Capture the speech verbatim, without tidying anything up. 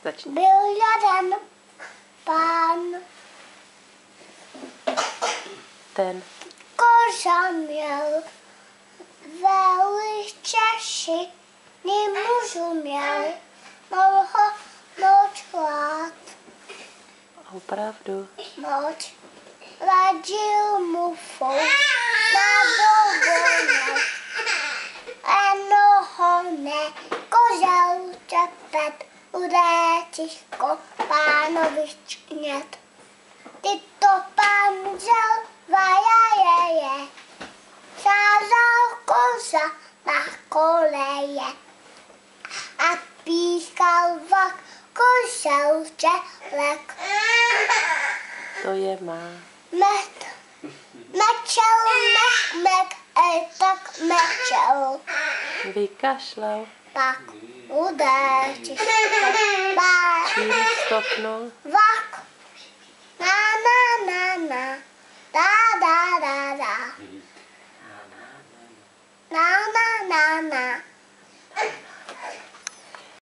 Začni. Byl jeden pán, Ten. koza měl, veličeši, nemůžu měl, mohl ho moc rád, Opravdu. moc. Radil mu fou na dovolenou, jednoho ne, kozel čepet, bude těžko pánovi čknět. Ty to pán vzal, vajajeje, sázal koza na koleje a pískal vlak, kozel čelek. To je má. Met, mečel, mek, mek, ej, tak mečel. Vykašlal. Pak bude těžko pán. Čím stopnul? Va